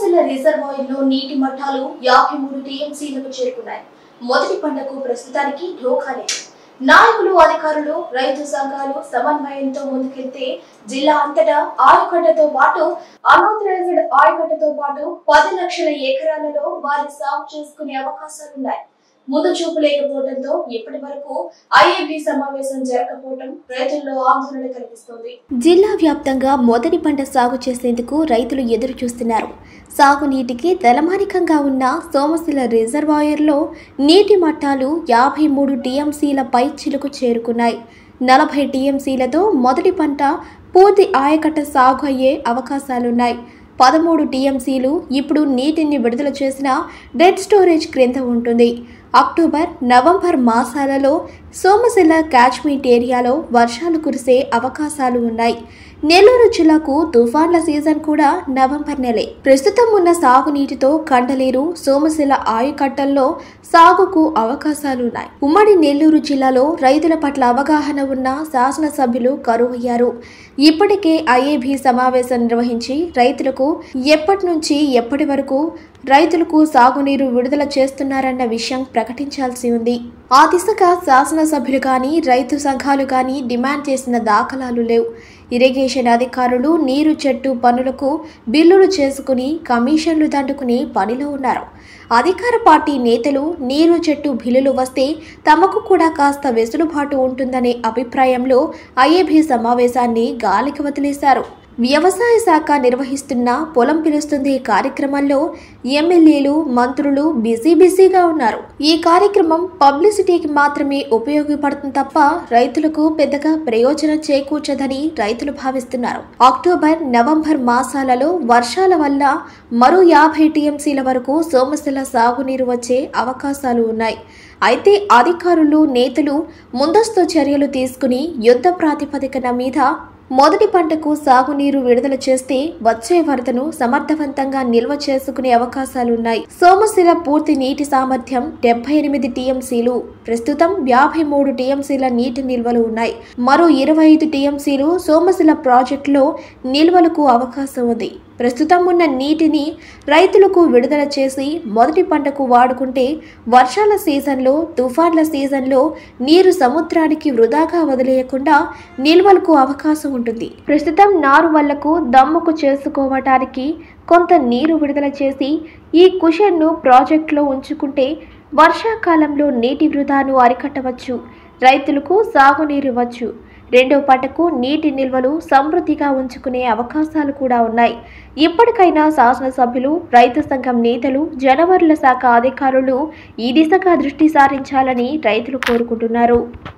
సోమశిల రిజర్వాయర్లో నీటి మట్టాలు 53 టీఎంసీలకు చేరుకున్నాయి. మొదటి పంటకు ప్రస్తుతానికి ఢోకా లేదు. నాయకులు, అధికారులు, రైతు సంఘాలు సమన్వయంతో ముందుకెళ్తే జిల్లా అంతటా ఆయకట్టతో పాటు అన్ఆథరైజ్డ్ ఆయకట్టతో పాటు 10 లక్షల ఎకరాలలో వారి సాగు చేసుకునే అవకాశాలున్నాయి. ముందు చూపు లేకపోవడంతో ఇప్పటి వరకు ఐఏబీ సమావేశం జరగకపోవడం రైతుల్లో ఆందోళన కలిగిస్తోంది. జిల్లా వ్యాప్తంగా మొదటి పంట సాగు చేసేందుకు రైతులు ఎదురు చూస్తున్నారు. సాగునీటికి తలమానికంగా ఉన్న సోమశిల రిజర్వాయర్లో నీటి మట్టాలు 53 టీఎంసీల పై చిలుకు చేరుకున్నాయి. 40 టీఎంసీలతో మొదటి పంట పూర్తి ఆయకట్ట సాగు అయ్యే అవకాశాలున్నాయి. 13 టీఎంసీలు ఇప్పుడు నీటిని విడుదల చేసిన డెడ్ స్టోరేజ్ క్రింద ఉంటుంది. అక్టోబర్, నవంబర్ మాసాలలో సోమశిల క్యాచ్మెంట్ ఏరియాలో వర్షాలు కురిసే అవకాశాలు ఉన్నాయి. నెల్లూరు జిల్లాకు తుఫాన్ల సీజన్ కూడా నవంబర్ నెలే. ప్రస్తుతం ఉన్న సాగునీటితో కండలేరు, సోమశిల ఆయకట్టల్లో సాగుకు అవకాశాలున్నాయి. ఉమ్మడి నెల్లూరు జిల్లాలో రైతుల పట్ల అవగాహన ఉన్న శాసనసభ్యులు కరువయ్యారు. ఇప్పటికే ఐఏబీ సమావేశం నిర్వహించి రైతులకు ఎప్పటి నుంచి ఎప్పటి వరకు రైతులకు సాగునీరు విడుదల చేస్తున్నారన్న విషయం ప్రకటించాల్సి ఉంది. ఆ దిశగా శాసనసభ్యులు కానీ రైతు సంఘాలు కానీ డిమాండ్ చేసిన దాఖలాలు లేవు. ఇరిగేషన్ అధికారులు నీరు చెట్టు పనులకు బిల్లులు చేసుకుని కమిషన్లు దండుకుని పనిలో ఉన్నారు. అధికార పార్టీ నేతలు నీరు చెట్టు బిల్లులు వస్తే తమకు కూడా కాస్త వెసులుబాటు ఉంటుందనే అభిప్రాయంలో ఐఏబీ సమావేశాన్ని గాలికి వదిలేశారు. వ్యవసాయ శాఖ నిర్వహిస్తున్న పొలం పిలుస్తుంది కార్యక్రమంలో ఎమ్మెల్యేలు, మంత్రులు బిజీగా ఉన్నారు. ఈ కార్యక్రమం పబ్లిసిటీకి మాత్రమే ఉపయోగపడుతుంది తప్ప రైతులకు పెద్దగా ప్రయోజనం చేకూర్చదని రైతులు భావిస్తున్నారు. అక్టోబర్, నవంబర్ మాసాలలో వర్షాల వల్ల మరో 50 టీఎంసీల వరకు సోమశిల సాగునీరు వచ్చే అవకాశాలు ఉన్నాయి. అయితే అధికారులు, నేతలు ముందస్తు చర్యలు తీసుకుని యుద్ధ ప్రాతిపదికన మీద మొదటి పంటకు సాగునీరు విడుదల చేస్తే వచ్చే వరదను సమర్థవంతంగా నిల్వ చేసుకునే అవకాశాలున్నాయి. సోమశిల పూర్తి నీటి సామర్థ్యం 78 టీఎంసీలు. ప్రస్తుతం 53 టీఎంసీల నీటి నిల్వలు ఉన్నాయి. మరో 25 టీఎంసీలు సోమశిల ప్రాజెక్టులో నిల్వలకు అవకాశం ఉంది. ప్రస్తుతం ఉన్న నీటిని రైతులకు విడుదల చేసి మొదటి పంటకు వాడుకుంటే వర్షాల సీజన్లో, తుఫాన్ల సీజన్లో నీరు సముద్రానికి వృధాగా వదిలేయకుండా నిల్వలకు అవకాశం ఉంటుంది. ప్రస్తుతం నారు వల్లకు దమ్ముకు చేసుకోవటానికి కొంత నీరు విడుదల చేసి ఈ కుషన్ను ప్రాజెక్టులో ఉంచుకుంటే వర్షాకాలంలో నీటి వృధాను అరికట్టవచ్చు. రైతులకు సాగునీరు ఇవ్వచ్చు. రెండో పంటకు నీటి నిల్వలు సమృద్ధిగా ఉంచుకునే అవకాశాలు కూడా ఉన్నాయి. ఇప్పటికైనా శాసనసభ్యులు, రైతు సంఘం నేతలు, జలవనరుల శాఖ అధికారులు ఈ దిశగా దృష్టి సారించాలని రైతులు కోరుకుంటున్నారు.